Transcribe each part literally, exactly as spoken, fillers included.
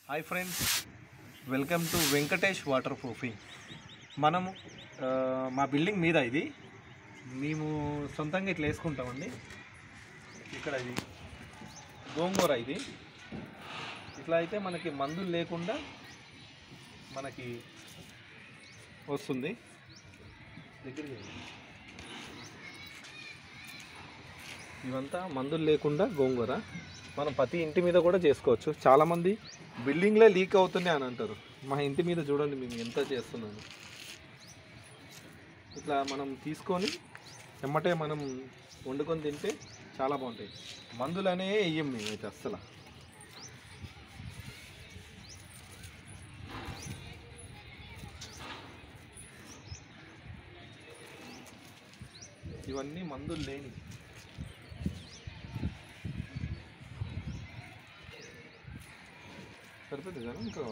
Hi friends, welcome to Venkatesh waterproofing. మనము మా building మీద ఇది మేము సొంతంగా ఇట్లా వేసుకుంటామండి. ఇక్కడ ఇది గోంగూర, ఇది ఇట్లా అయితే మనకి మందులు లేకుండా మనకి వస్తుంది. దగ్గరికి ఇవంతా మందులు లేకుండా గోంగూర మనం ప్రతి ఇంటి మీద కూడా చేసుకోవచ్చు. చాలామంది బిల్డింగ్లే లీక్ అవుతున్నాయి అని అంటారు. మా ఇంటి మీద చూడండి మేము ఎంత చేస్తున్నాను. ఇట్లా మనం తీసుకొని ఎమ్మటే మనం వండుకొని తింటే చాలా బాగుంటాయి. మందులు అనేవి వేయం మేమైతే అస్సలు. ఇవన్నీ మందులు లేని సరిపోతుంది కదా. ఇంకా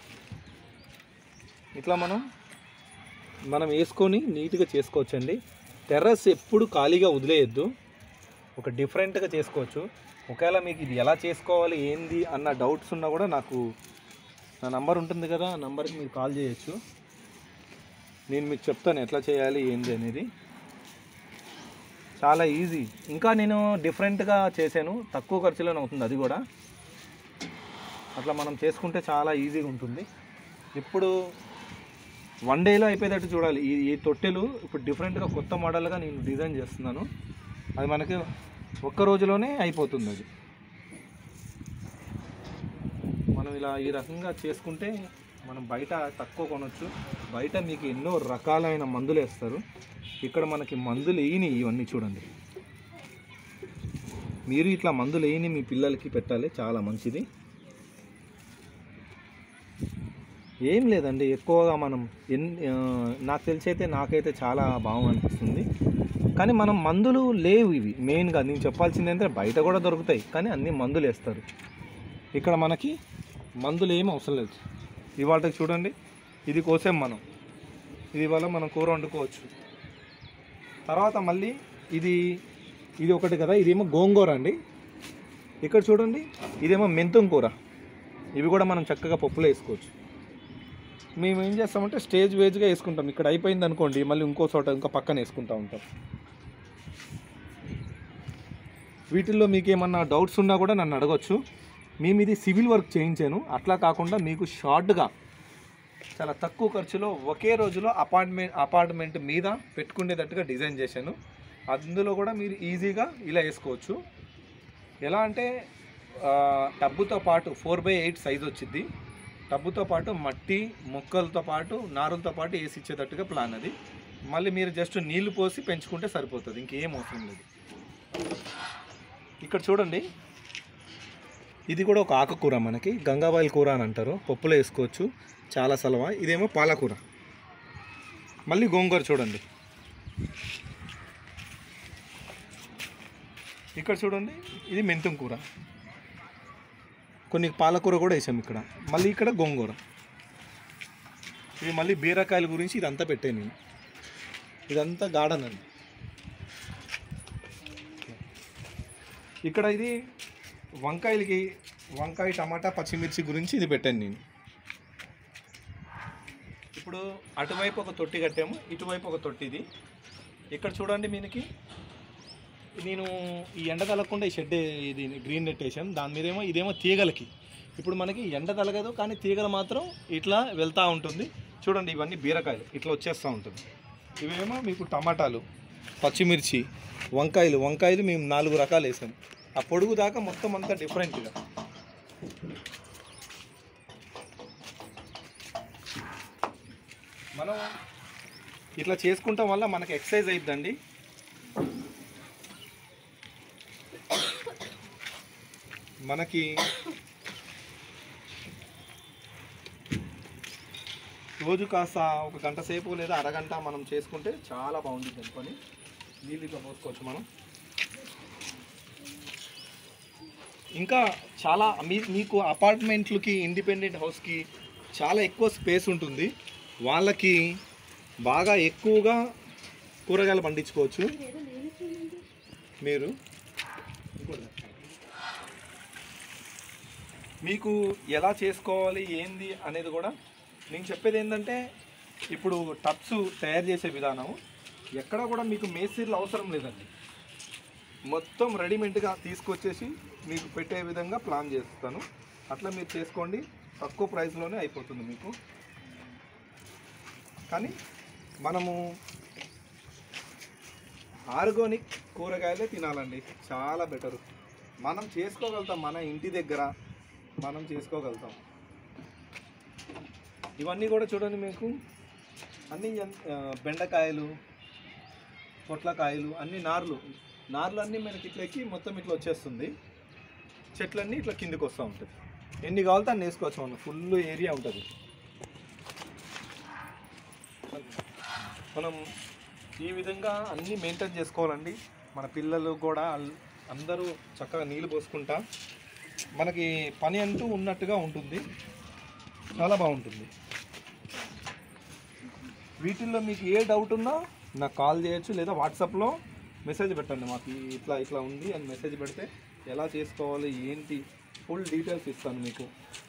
ఇట్లా మనం మనం వేసుకొని నీట్గా చేసుకోవచ్చండి. టెర్రస్ ఎప్పుడు ఖాళీగా వదిలేయద్దు, ఒక డిఫరెంట్గా చేసుకోవచ్చు. ఒకవేళ మీకు ఇది ఎలా చేసుకోవాలి ఏంది అన్న డౌట్స్ ఉన్నా కూడా నాకు నా నంబర్ ఉంటుంది కదా, ఆ నంబర్కి మీరు కాల్ చేయొచ్చు. నేను మీకు చెప్తాను ఎట్లా చేయాలి ఏంది అనేది. చాలా ఈజీ. ఇంకా నేను డిఫరెంట్గా చేశాను, తక్కువ ఖర్చులోనే అవుతుంది అది కూడా. అట్లా మనం చేసుకుంటే చాలా ఈజీగా ఉంటుంది. ఇప్పుడు వన్ డేలో అయిపోయేటట్టు చూడాలి. ఈ ఈ తొట్టెలు ఇప్పుడు డిఫరెంట్గా కొత్త మోడల్గా నేను డిజైన్ చేస్తున్నాను. అది మనకి ఒక్క రోజులోనే అయిపోతుంది. అది మనం ఇలా ఈ రకంగా చేసుకుంటే మనం బయట తక్కువ కొనవచ్చు. బయట మీకు ఎన్నో రకాలైన మందులు వేస్తారు, ఇక్కడ మనకి మందులు వేయని ఇవన్నీ చూడండి. మీరు ఇట్లా మందులు వేయని మీ పిల్లలకి పెట్టాలి, చాలా మంచిది. ఏం లేదండి, ఎక్కువగా మనం ఎన్ నాకు తెలిసి అయితే నాకైతే చాలా బాగా అనిపిస్తుంది. కానీ మనం మందులు లేవు ఇవి. మెయిన్గా నేను చెప్పాల్సింది ఏంటంటే బయట కూడా దొరుకుతాయి, కానీ అన్ని మందులు వేస్తారు. ఇక్కడ మనకి మందులు ఏం అవసరం లేదు. ఇవాళకి చూడండి, ఇది కోసాం మనం, ఇది వల్ల మనం కూర వండుకోవచ్చు. తర్వాత మళ్ళీ ఇది ఇది ఒకటి కదా, ఇదేమో గోంగూర అండి. ఇక్కడ చూడండి, ఇదేమో మెంతం కూర. ఇవి కూడా మనం చక్కగా పప్పులో వేసుకోవచ్చు. మేము ఏం చేస్తామంటే స్టేజ్ వేజ్గా వేసుకుంటాం. ఇక్కడ అయిపోయింది అనుకోండి, మళ్ళీ ఇంకో చోట ఇంకా పక్కన వేసుకుంటూ ఉంటాం. వీటిల్లో మీకు ఏమన్నా డౌట్స్ ఉన్నా కూడా నన్ను అడగచ్చు. మేము ఇది సివిల్ వర్క్ చేయించాను. అట్లా కాకుండా మీకు షార్ట్గా చాలా తక్కువ ఖర్చులో ఒకే రోజులో అపార్ట్మెంట్ అపార్ట్మెంట్ మీద పెట్టుకునేటట్టుగా డిజైన్ చేశాను. అందులో కూడా మీరు ఈజీగా ఇలా వేసుకోవచ్చు. ఎలా అంటే టబ్బుతో పాటు ఫోర్ బై ఎయిట్ సైజ్ వచ్చింది. టబ్బుతో పాటు మట్టి మొక్కలతో పాటు నారులతో పాటు వేసి ఇచ్చేటట్టుగా ప్లాన్ అది. మళ్ళీ మీరు జస్ట్ నీళ్లు పోసి పెంచుకుంటే సరిపోతుంది, ఇంకేం అవసరం లేదు. ఇక్కడ చూడండి, ఇది కూడా ఒక ఆకుకూర, మనకి గంగాబాయిల్ కూర అని అంటారు, పప్పులో వేసుకోవచ్చు, చాలా సలవ. ఇదేమో పాలకూర. మళ్ళీ గోంగూర చూడండి. ఇక్కడ చూడండి, ఇది మెంతం కూర. కొన్ని పాలకూర కూడా వేసాం ఇక్కడ. మళ్ళీ ఇక్కడ గోంగూర. ఇది మళ్ళీ బీరకాయల గురించి ఇదంతా పెట్టాను నేను. ఇదంతా గార్డెన్ అండి. ఇక్కడ ఇది వంకాయలకి, వంకాయ టమాటా పచ్చిమిర్చి గురించి ఇది పెట్టాను నేను. ఇప్పుడు అటువైపు ఒక తొట్టి కట్టాము, ఇటువైపు ఒక తొట్టి. ఇది ఇక్కడ చూడండి, మీకు నేను ఈ ఎండ తగలకుండా ఈ షెడ్, ఇది గ్రీన్ నెట్ వేసాను. దాని మీదేమో ఇదేమో తీగలకి. ఇప్పుడు మనకి ఎండ తగలదు, కానీ తీగలు మాత్రం ఇట్లా వెళ్తూ ఉంటుంది. చూడండి, ఇవన్నీ బీరకాయలు ఇట్లా వచ్చేస్తూ ఉంటుంది. ఇవేమో మీకు టమాటాలు, పచ్చిమిర్చి, వంకాయలు. వంకాయలు మేము నాలుగు రకాలు వేసాము. ఆ పొడుగు దాకా మొత్తం అంతా డిఫరెంట్గా. మనం ఇట్లా చేసుకుంటాం వల్ల మనకి ఎక్సర్సైజ్ అయిద్దండి. మనకి రోజు కాస్త ఒక గంట సేపు లేదా అరగంట మనం చేసుకుంటే చాలా బాగుంటుంది అనుకొని నీళ్ళు ఇట్లా పోసుకోవచ్చు మనం. ఇంకా చాలా మీ మీకు అపార్ట్మెంట్లకి, ఇండిపెండెంట్ హౌస్కి చాలా ఎక్కువ స్పేస్ ఉంటుంది. వాళ్ళకి బాగా ఎక్కువగా కూరగాయలు పండించుకోవచ్చు. మీరు మీకు ఎలా చేసుకోవాలి ఏంది అనేది కూడా నేను చెప్పేది ఏంటంటే, ఇప్పుడు టబ్స్ తయారు చేసే విధానం ఎక్కడ కూడా మీకు మేస్త్రీలు అవసరం లేదండి. మొత్తం రెడీమేడ్గా తీసుకొచ్చేసి మీకు పెట్టే విధంగా ప్లాన్ చేస్తాను. అట్లా మీరు చేసుకోండి, తక్కువ ప్రైస్లోనే అయిపోతుంది మీకు. కానీ మనము ఆర్గానిక్ కూరగాయలే తినాలండి, చాలా బెటరు. మనం చేసుకోగలుగుతాం, మన ఇంటి దగ్గర మనం చేసుకోగలుగుతాం. ఇవన్నీ కూడా చూడండి, మీకు అన్నీ బెండకాయలు, పొట్లకాయలు, అన్ని నార్లు నార్లు అన్నీ మనకి ఇట్లా ఎక్కి మొత్తం ఇట్లా వచ్చేస్తుంది. చెట్లన్నీ ఇట్లా కిందికి వస్తూ ఉంటుంది. ఎన్ని కావాలితే అన్ని వేసుకోవచ్చు, మనం ఫుల్ ఏరియా ఉంటుంది. మనం ఈ విధంగా అన్నీ మెయింటైన్ చేసుకోవాలండి. మన పిల్లలు కూడా అందరూ చక్కగా నీళ్ళు పోసుకుంటా మనకి పని అంటూ ఉన్నట్టుగా ఉంటుంది, చాలా బాగుంటుంది. వీటిల్లో మీకు ఏ డౌట్ ఉన్నా నాకు కాల్ చేయొచ్చు, లేదా వాట్సాప్లో మెసేజ్ పెట్టండి. మాకు ఇట్లా ఇట్లా ఉంది అని మెసేజ్ పెడితే ఎలా చేసుకోవాలి ఏంటి ఫుల్ డీటెయిల్స్ ఇస్తాను మీకు.